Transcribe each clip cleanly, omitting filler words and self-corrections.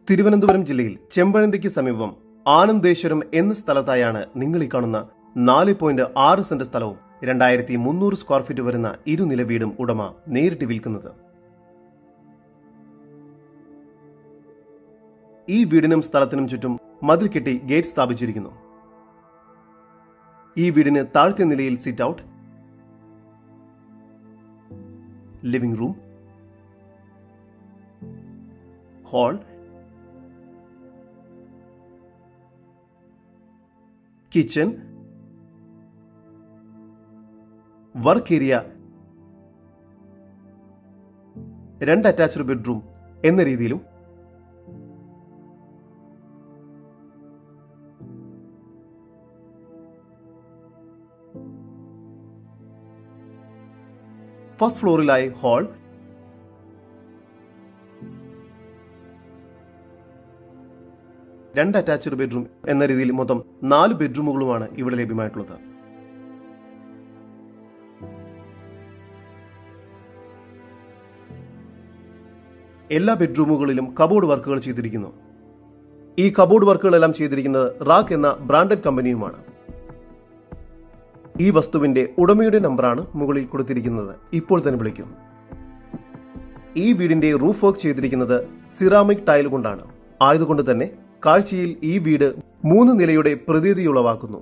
തിരുവനന്തപുരം ജില്ലയിൽ ചെമ്പഴന്തിക്ക് സമീപം ആനന്ദേശ്വരം എന്ന സ്ഥലത്തായാണ് നിങ്ങൾ ഈ കാണുന്ന 4.6 സെന്റ് സ്ഥലവും 2300 സ്ക്വയർ ഫീറ്റ് വരുന്ന ഇരുനില വീടും ഉടമ നേരിട്ട് വിൽക്കുന്നത്. ഈ വീടിനും സ്ഥലത്തിനും ചുറ്റും മതിൽ കെട്ടി ഗേറ്റ് സ്ഥാപിച്ചിരിക്കുന്നു. ഈ വീടിന് താഴത്തെ നിലയിൽ sit out, living room, hall, kitchen, work area, 2 attached bedroom എന്ന രീതിയിലും ഫസ്റ്റ് ഫ്ലോറിലായി ഹാൾ, രണ്ട് അറ്റാച്ച്ഡ് ബെഡ്റൂം എന്ന രീതിയിൽ മൊത്തം 4 ബെഡ്റൂമുകളുമാണ് ഇവിടെ ലഭ്യമായിട്ടുള്ളത്. എല്ലാ ബെഡ്റൂമുകളിലും കബോർഡ് വർക്കുകൾ ചെയ്തിരിക്കുന്നു. ഈ കബോർഡ് വർക്കുകളെല്ലാം ചെയ്തിരിക്കുന്നത് റാക്ക് എന്ന ബ്രാൻഡഡ് കമ്പനിയുമാണ്. ഈ വസ്തുവിന്റെ ഉടമയുടെ നമ്പറാണ് മുകളിൽ കൊടുത്തിരിക്കുന്നത്. ഇപ്പോൾ തന്നെ വിളിക്കും. ഈ വീടിന്റെ റൂഫ് വർക്ക് ചെയ്തിരിക്കുന്നത് സിറാമിക് ടൈൽ കൊണ്ടാണ്. ആയതുകൊണ്ട് തന്നെ കാഴ്ചയിൽ ഈ വീട് 3 നിലയുടെ പ്രതീതിയുളവാക്കുന്നു.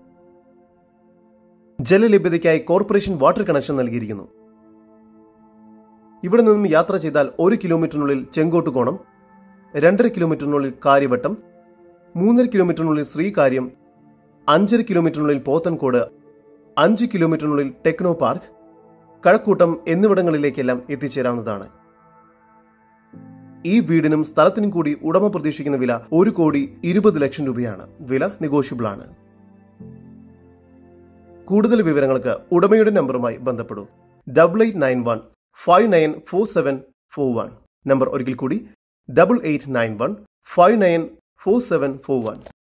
ജലലഭ്യതയ്ക്കായി കോർപ്പറേഷൻ വാട്ടർ കണക്ഷൻ നൽകിയിരിക്കുന്നു. ഇവിടെ നിന്നും യാത്ര ചെയ്താൽ 1 കിലോമീറ്ററിനുള്ളിൽ ചെങ്കോട്ടുകോണം, 2.5 കിലോമീറ്ററിനുള്ളിൽ കാര്യവട്ടം, 3.5 കിലോമീറ്ററിനുള്ളിൽ ശ്രീകാര്യം, 5.5 കിലോമീറ്ററിനുള്ളിൽ പോത്തൻകോട്, 5 കിലോമീറ്ററിനുള്ളിൽ ടെക്നോ പാർക്ക്, കഴക്കൂട്ടം എന്നിവിടങ്ങളിലേക്കെല്ലാം എത്തിച്ചേരാവുന്നതാണ്. ഈ വീടിനും സ്ഥലത്തിനും കൂടി ഉടമ പ്രതീക്ഷിക്കുന്ന വില 1,20,00,000 രൂപയാണ്. വില നെഗോഷ്യബിൾ ആണ്. കൂടുതൽ വിവരങ്ങൾക്ക് ഉടമയുടെ നമ്പറുമായി ബന്ധപ്പെടൂ. 8891 594741. നമ്പർ ഒരിക്കൽ കൂടി 8891 594741.